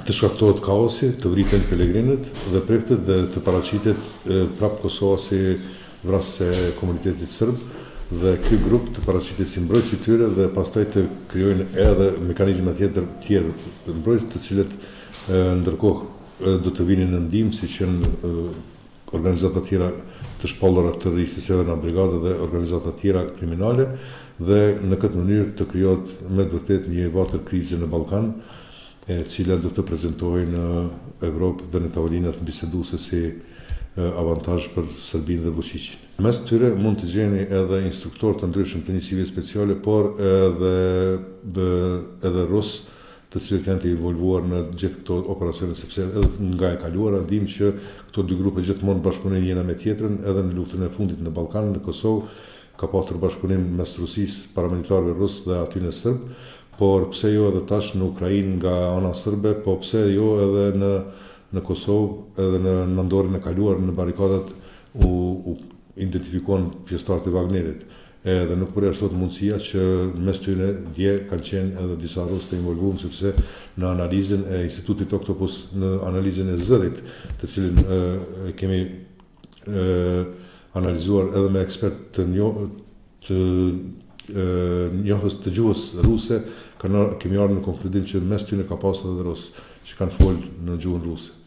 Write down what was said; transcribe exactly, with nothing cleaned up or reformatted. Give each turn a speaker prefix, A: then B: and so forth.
A: të shkaktohet kaosi, të vriten pelegrinët dhe prektet dhe të paraqitet prap Kosova si vrasëse e komunitetit serb, dhe ky grup të paraqitet si mbrojtës i tyre dhe pastaj të krijojnë edhe mekanizma tjetër tjerë mbrojtës, të cilët ndërkohë do të vinin në ndihmë, siç janë organizata tjera të shpallura të rrisë Severna Brigada dhe organizata tjera kriminale, dhe në këtë mënyrë të krijohet me të vërtetë një vatër krize në Ballkan, e cila do të prezentojë në Evropë dhe në tavolinat biseduese si avantazh për Serbinë dhe Vučićin. Mes tyre mund të gjeni edhe instruktorë të ndryshëm të njësive speciale, por edhe edhe rus, të cilët janë të involvuar në gjithë këto operacione, sepse edhe nga e kaluara dim që këto dy grupe gjithmonë bashkëpunojnë njëra me tjetrën, edhe në luftën e fundit në Ballkan, në Kosovë, ka pasur bashkëpunim mes Rusisë, paramilitarëve rusë dhe aty në serb, por pse jo edhe tash në Ukrainë nga ana serbe, po pse jo edhe në në Kosovë, edhe në nëndorin e kaluar në barikadat u, u identifikuan pjesëtarët e Wagnerit. Edhe nuk përjashtohet mundësia që mes tyre dje kanë qenë edhe disa rusë të involvuar, sepse në analizën e Institutit Oktopus, në analizën e zërit, të cilin e, kemi e, analizuar edhe me ekspert të njohur të njohës të gjuhës ruse, kemi ardhur në konkludim që mes tyre ka pasur edhe rusë që kanë folë në gjuhën ruse.